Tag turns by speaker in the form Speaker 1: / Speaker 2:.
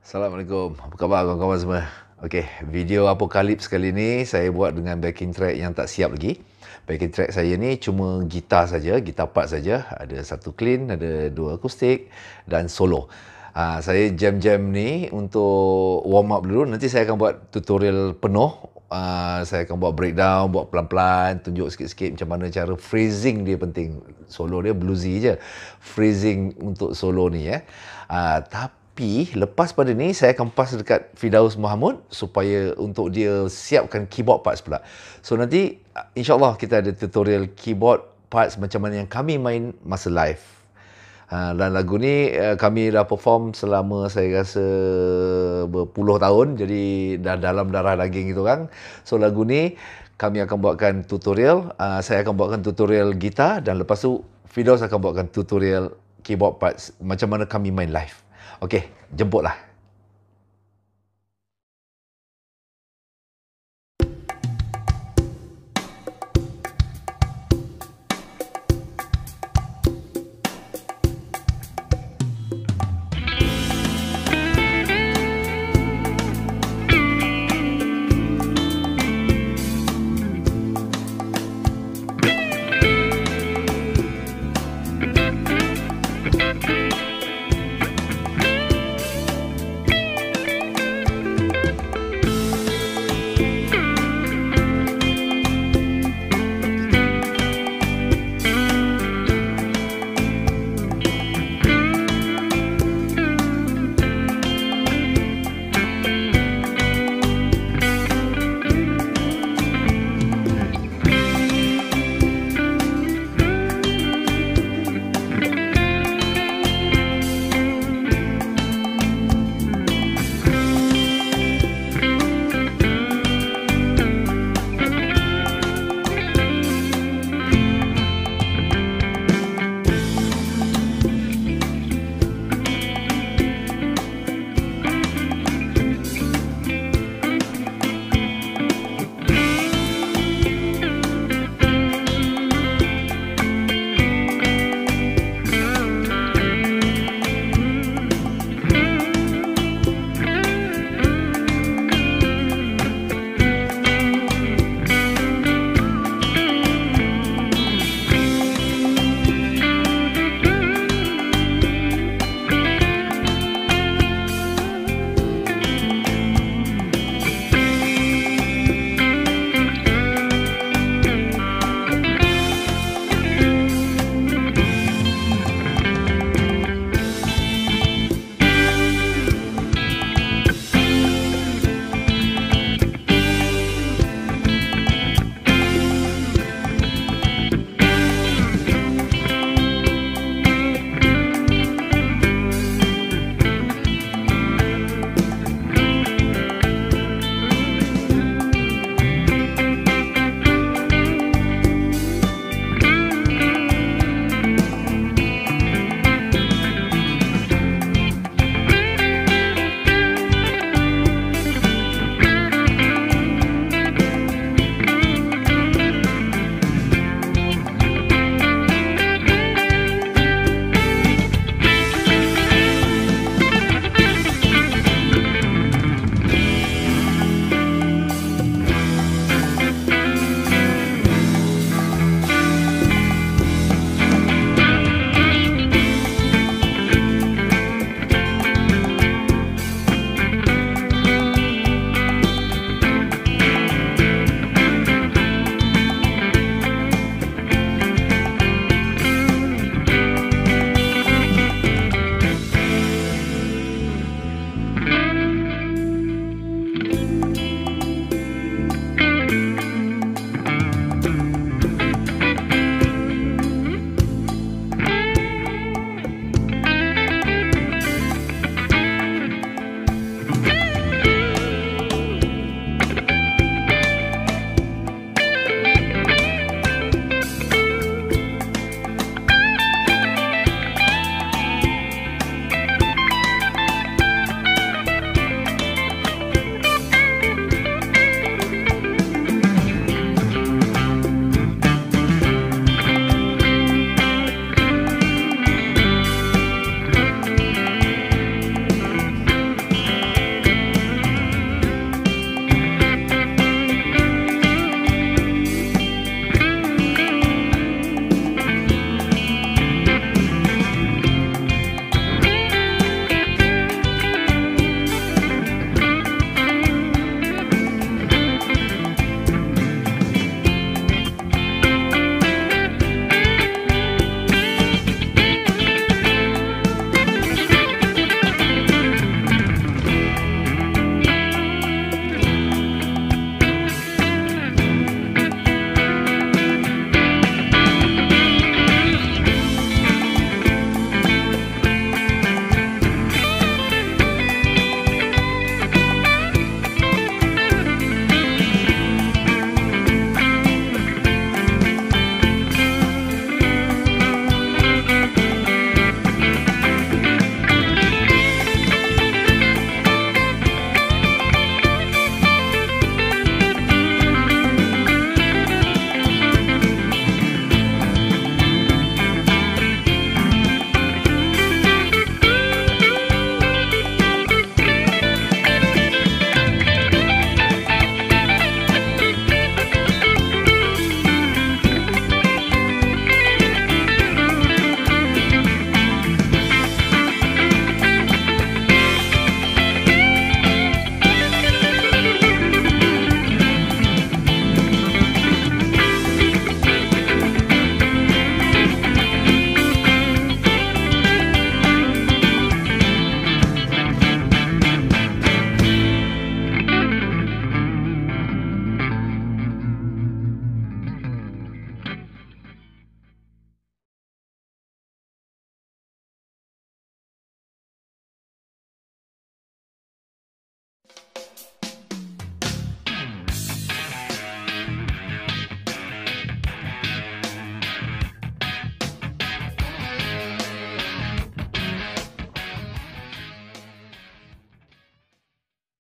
Speaker 1: Assalamualaikum. Apa khabar kawan-kawan semua? Okey, video Apokalips kali ni saya buat dengan backing track yang tak siap lagi. Backing track saya ni cuma gitar saja, gitar part saja. Ada satu clean, ada dua akustik dan solo. Saya jam-jam ni untuk warm up dulu. Nanti saya akan buat tutorial penuh. Saya akan buat breakdown, buat pelan-pelan, tunjuk sikit-sikit macam mana cara phrasing dia penting. Solo dia bluesy je. Phrasing untuk solo ni tapi lepas pada ni saya akan pass dekat Firdaus Mahmud supaya untuk dia siapkan keyboard parts pula. So nanti insyaAllah kita ada tutorial keyboard parts macam mana yang kami main masa live. Dan lagu ni kami dah perform selama saya rasa berpuluh tahun, jadi dah dalam darah daging gitu kan. So lagu ni kami akan buatkan tutorial, saya akan buatkan tutorial gitar dan lepas tu Firdaus akan buatkan tutorial keyboard parts macam mana kami main live. Okey, jemputlah.